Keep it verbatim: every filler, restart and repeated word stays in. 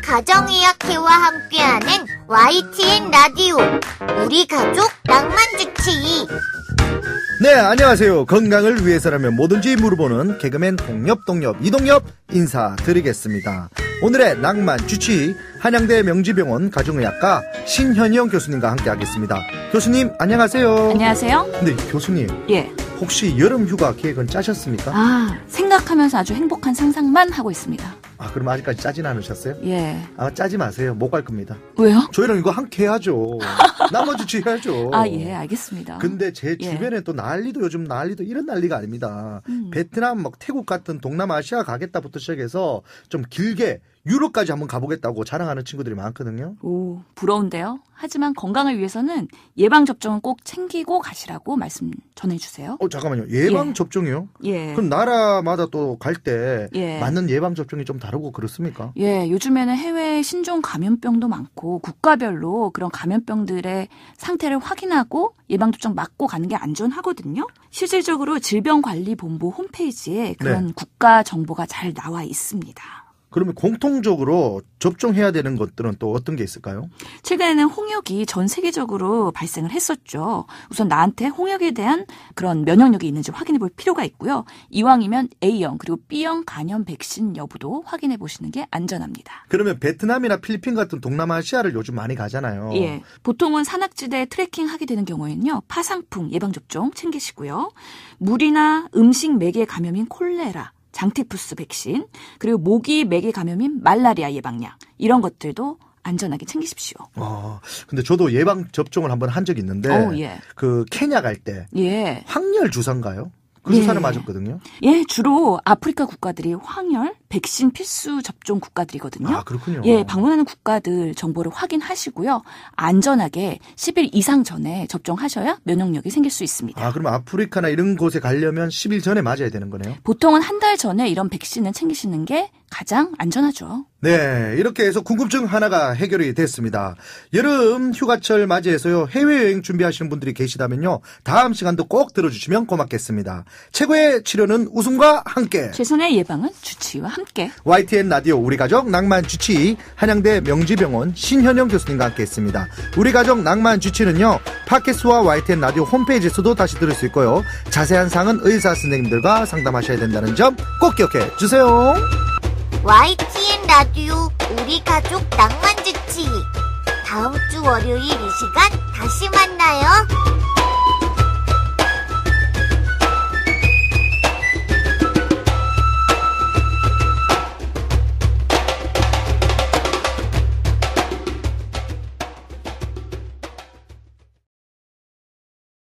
가정의학회와 함께하는 와이티엔 라디오 우리 가족 낭만주치. 네, 안녕하세요. 건강을 위해서라면 뭐든지 물어보는 개그맨 동엽동엽 이동엽 인사드리겠습니다. 오늘의 낭만 주치 한양대 명지병원 가정의학과 신현영 교수님과 함께 하겠습니다. 교수님 안녕하세요. 안녕하세요. 네, 교수님. 예. 혹시 여름 휴가 계획은 짜셨습니까? 아, 생각하면서 아주 행복한 상상만 하고 있습니다. 아, 그럼 아직까지 짜진 않으셨어요? 예. 아, 짜지 마세요. 못 갈 겁니다. 왜요? 저희랑 이거 함께 해야죠. 낭만 주치 해야죠. 아, 예, 알겠습니다. 근데 제 예. 주변에 또 난리도 요즘 난리도 이런 난리가 아닙니다. 음. 베트남, 막 태국 같은 동남아시아 가겠다부터 시작해서 좀 길게 유럽까지 한번 가보겠다고 자랑하는 친구들이 많거든요. 오, 부러운데요. 하지만 건강을 위해서는 예방접종은 꼭 챙기고 가시라고 말씀 전해주세요. 어, 잠깐만요. 예방접종이요? 예. 그럼 나라마다 또 갈 때 예. 맞는 예방접종이 좀 다르고 그렇습니까? 예, 요즘에는 해외 신종 감염병도 많고 국가별로 그런 감염병들의 상태를 확인하고 예방접종 맞고 가는 게 안전하거든요. 실질적으로 질병관리본부 홈페이지에 그런 네. 국가 정보가 잘 나와 있습니다. 그러면 공통적으로 접종해야 되는 것들은 또 어떤 게 있을까요? 최근에는 홍역이 전 세계적으로 발생을 했었죠. 우선 나한테 홍역에 대한 그런 면역력이 있는지 확인해 볼 필요가 있고요. 이왕이면 A형 그리고 B형 간염 백신 여부도 확인해 보시는 게 안전합니다. 그러면 베트남이나 필리핀 같은 동남아시아를 요즘 많이 가잖아요. 예, 보통은 산악지대 트레킹 하게 되는 경우에는요. 파상풍 예방접종 챙기시고요. 물이나 음식 매개 감염인 콜레라, 장티푸스 백신, 그리고 모기 매개 감염인 말라리아 예방약 이런 것들도 안전하게 챙기십시오. 아, 근데 저도 예방 접종을 한번 한 적이 있는데 오, 예. 그 케냐 갈 때 예. 황열 주사인가요? 그 예. 주사를 맞았거든요. 예, 주로 아프리카 국가들이 황열, 백신 필수 접종 국가들이거든요. 아, 그렇군요. 예, 방문하는 국가들 정보를 확인하시고요. 안전하게 십 일 이상 전에 접종하셔야 면역력이 생길 수 있습니다. 아, 그럼 아프리카나 이런 곳에 가려면 십 일 전에 맞아야 되는 거네요? 보통은 한 달 전에 이런 백신을 챙기시는 게 가장 안전하죠. 네, 이렇게 해서 궁금증 하나가 해결이 됐습니다. 여름 휴가철 맞이해서요, 해외여행 준비하시는 분들이 계시다면요, 다음 시간도 꼭 들어주시면 고맙겠습니다. 최고의 치료는 웃음과 함께, 최선의 예방은 주치의와 함께. 와이티엔 라디오 우리 가족 낭만 주치 한양대 명지병원 신현영 교수님과 함께했습니다. 우리 가족 낭만 주치는요, 팟캐스트와 와이티엔 라디오 홈페이지에서도 다시 들을 수 있고요, 자세한 사항은 의사 선생님들과 상담하셔야 된다는 점 꼭 기억해 주세요. 와이티엔 라디오 우리 가족 낭만주치. 다음 주 월요일 이 시간 다시 만나요.